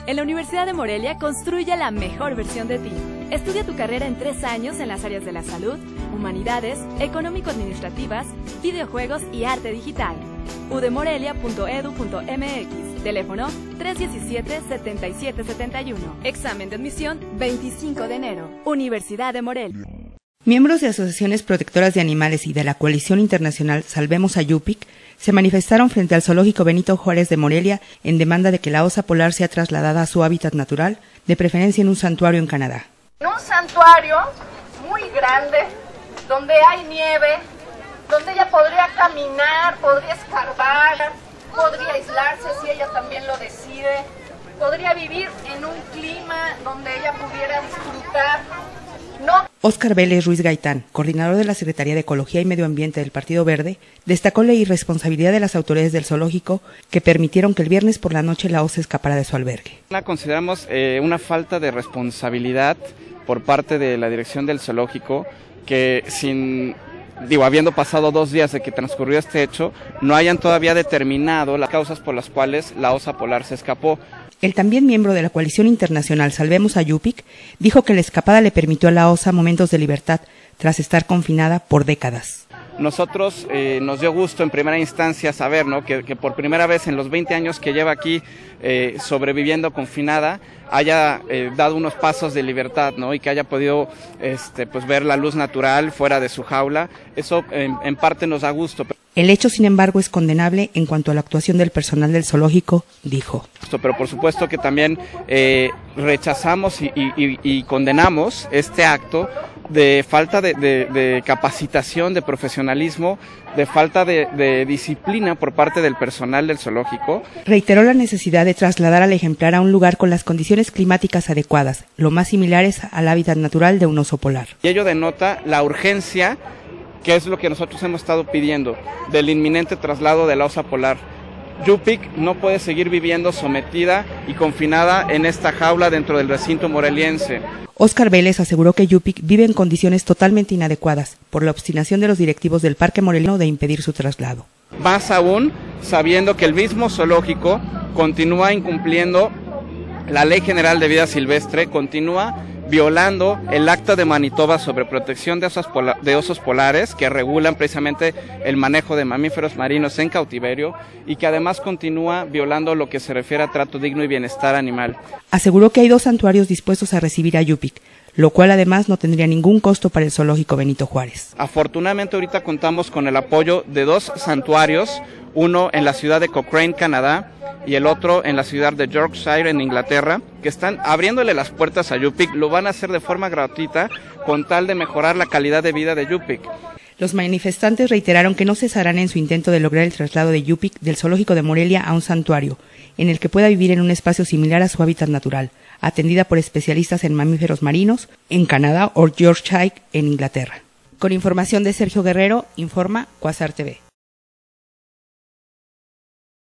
En la Universidad de Morelia construye la mejor versión de ti. Estudia tu carrera en 3 años en las áreas de la salud, humanidades, económico-administrativas, videojuegos y arte digital. udemorelia.edu.mx. Teléfono 317-7771. Examen de admisión 25 de enero. Universidad de Morelia. Miembros de asociaciones protectoras de animales y de la coalición internacional Salvemos a Yupik se manifestaron frente al zoológico Benito Juárez de Morelia en demanda de que la osa polar sea trasladada a su hábitat natural, de preferencia en un santuario en Canadá. Un santuario muy grande, donde hay nieve, donde ella podría caminar, podría escarbar, podría aislarse si ella también lo decide, podría vivir en un clima donde ella pudiera disfrutar. Óscar Vélez Ruiz Gaitán, coordinador de la Secretaría de Ecología y Medio Ambiente del Partido Verde, destacó la irresponsabilidad de las autoridades del zoológico que permitieron que el viernes por la noche la osa escapara de su albergue. La consideramos una falta de responsabilidad por parte de la dirección del zoológico que habiendo pasado 2 días de que transcurrió este hecho, no hayan todavía determinado las causas por las cuales la osa polar se escapó. El también miembro de la coalición internacional Salvemos a Yupik dijo que la escapada le permitió a la osa momentos de libertad tras estar confinada por décadas. Nosotros nos dio gusto en primera instancia saber, ¿no?, que por primera vez en los 20 años que lleva aquí sobreviviendo confinada haya dado unos pasos de libertad, ¿no?, y que haya podido ver la luz natural fuera de su jaula. Eso en parte nos da gusto. El hecho, sin embargo, es condenable en cuanto a la actuación del personal del zoológico, dijo. Pero por supuesto que también rechazamos y condenamos este acto de falta de capacitación, de profesionalismo, de falta de disciplina por parte del personal del zoológico. Reiteró la necesidad de trasladar al ejemplar a un lugar con las condiciones climáticas adecuadas, lo más similares al hábitat natural de un oso polar. Y ello denota la urgencia, que es lo que nosotros hemos estado pidiendo, del inminente traslado de la osa polar. Yupik no puede seguir viviendo sometida y confinada en esta jaula dentro del recinto moreliense. Óscar Vélez aseguró que Yupik vive en condiciones totalmente inadecuadas por la obstinación de los directivos del Parque Moreliano de impedir su traslado. Más aún, sabiendo que el mismo zoológico continúa incumpliendo la Ley General de Vida Silvestre, continúa violando el Acta de Manitoba sobre protección de osos polares, que regulan precisamente el manejo de mamíferos marinos en cautiverio, y que además continúa violando lo que se refiere a trato digno y bienestar animal. Aseguró que hay 2 santuarios dispuestos a recibir a Yupik, lo cual además no tendría ningún costo para el zoológico Benito Juárez. Afortunadamente ahorita contamos con el apoyo de 2 santuarios, uno en la ciudad de Cochrane, Canadá, y el otro en la ciudad de Yorkshire, en Inglaterra, que están abriéndole las puertas a Yupik. Lo van a hacer de forma gratuita con tal de mejorar la calidad de vida de Yupik. Los manifestantes reiteraron que no cesarán en su intento de lograr el traslado de Yupik del zoológico de Morelia a un santuario, en el que pueda vivir en un espacio similar a su hábitat natural, atendida por especialistas en mamíferos marinos, en Canadá o Yorkshire, en Inglaterra. Con información de Sergio Guerrero, informa Quasar TV.